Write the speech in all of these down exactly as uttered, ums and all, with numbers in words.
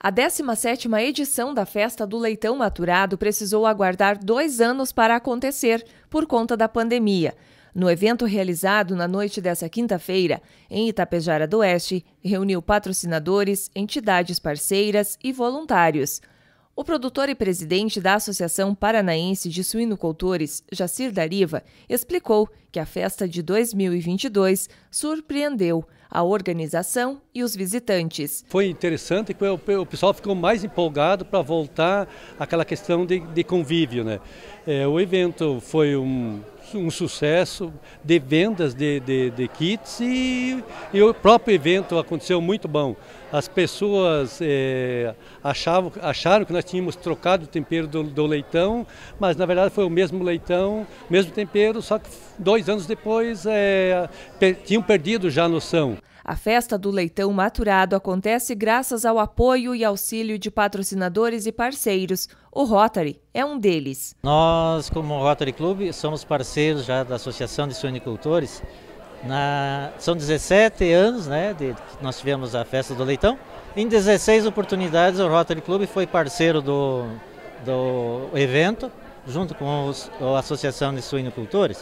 A décima sétima edição da Festa do Leitão Maturado precisou aguardar dois anos para acontecer, por conta da pandemia. No evento realizado na noite dessa quinta-feira, em Itapejara do Oeste, reuniu patrocinadores, entidades parceiras e voluntários. O produtor e presidente da Associação Paranaense de Suinocultores, Jacir Dariva, explicou que a festa de dois mil e vinte e dois surpreendeu a organização e os visitantes. Foi interessante que o pessoal ficou mais empolgado para voltar àquela questão de, de convívio, né? É, o evento foi um, um sucesso de vendas de, de, de kits e, e o próprio evento aconteceu muito bom. As pessoas é, achavam, acharam que nós tínhamos trocado o tempero do, do leitão, mas na verdade foi o mesmo leitão, mesmo tempero, só que dois anos depois é, per, tinham perdido já a noção. A Festa do Leitão Maturado acontece graças ao apoio e auxílio de patrocinadores e parceiros. O Rotary é um deles. Nós, como Rotary Club, somos parceiros já da Associação de Suinocultores. Na, são dezessete anos, né, de que nós tivemos a Festa do Leitão. Em dezesseis oportunidades o Rotary Club foi parceiro do, do evento, junto com os, a Associação de Suinocultores.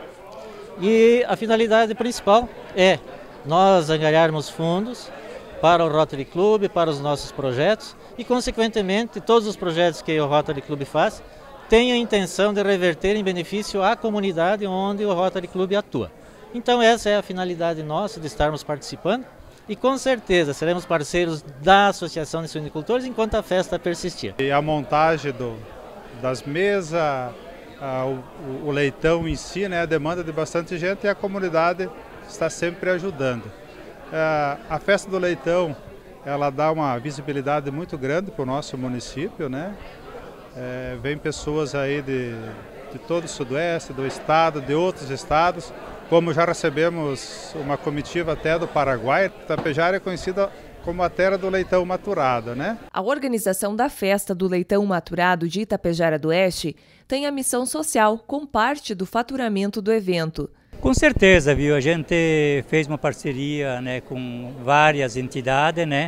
E a finalidade principal é nós angariarmos fundos para o Rotary Club, para os nossos projetos e, consequentemente, todos os projetos que o Rotary Club faz têm a intenção de reverter em benefício à comunidade onde o Rotary Club atua. Então essa é a finalidade nossa de estarmos participando e com certeza seremos parceiros da Associação de Suinocultores enquanto a festa persistir. E a montagem do, das mesas, a, o, o leitão em si, né, a demanda de bastante gente e a comunidade está sempre ajudando. A, a Festa do Leitão, ela dá uma visibilidade muito grande para o nosso município, né? É, vem pessoas aí de, de todo o sudoeste, do estado, de outros estados, como já recebemos uma comitiva até do Paraguai. Itapejara é conhecida como a terra do leitão maturado, né? A organização da Festa do Leitão Maturado de Itapejara do Oeste tem a missão social com parte do faturamento do evento. Com certeza, viu? A gente fez uma parceria, né, com várias entidades, né?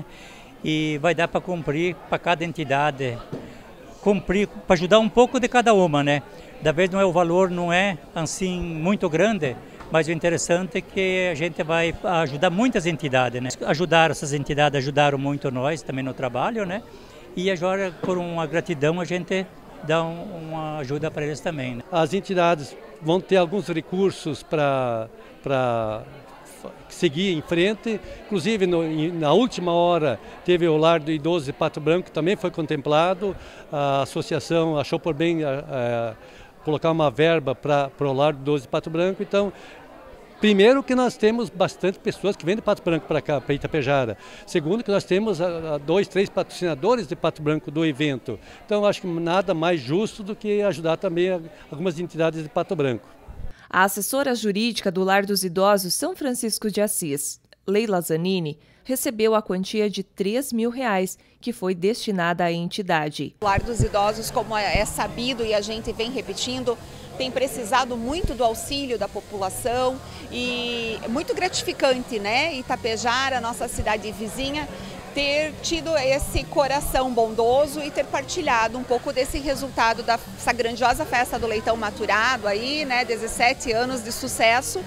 E vai dar para cumprir para cada entidade, cumprir, para ajudar um pouco de cada uma, né? Da vez não é o valor, não é assim muito grande, mas o interessante é que a gente vai ajudar muitas entidades, né? Ajudar essas entidades, ajudaram muito nós também no trabalho, né? E agora, por uma gratidão, a gente dá um, uma ajuda para eles também, né? As entidades vão ter alguns recursos para para seguir em frente, inclusive no, na última hora teve o Lar do Idoso de Pato Branco, que também foi contemplado. A associação achou por bem a, a, colocar uma verba para o Lar do Idoso de Pato Branco. Então, primeiro que nós temos bastante pessoas que vêm de Pato Branco para cá, para Itapejara. Segundo que nós temos a, a dois, três patrocinadores de Pato Branco do evento. Então acho que nada mais justo do que ajudar também a, algumas entidades de Pato Branco. A assessora jurídica do Lar dos Idosos São Francisco de Assis, Leila Zanini, recebeu a quantia de três mil reais, que foi destinada à entidade. O Lar dos Idosos, como é sabido e a gente vem repetindo, tem precisado muito do auxílio da população e é muito gratificante, né? Itapejara, nossa cidade vizinha, ter tido esse coração bondoso e ter partilhado um pouco desse resultado dessa grandiosa Festa do Leitão Maturado aí, né? dezessete anos de sucesso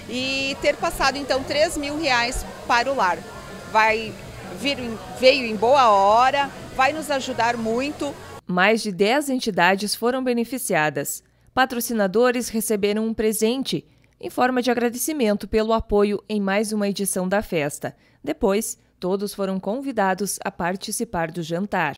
e ter passado então três mil reais para o lar. Vai vir, veio em boa hora, vai nos ajudar muito. Mais de dez entidades foram beneficiadas. Patrocinadores receberam um presente em forma de agradecimento pelo apoio em mais uma edição da festa. Depois, todos foram convidados a participar do jantar.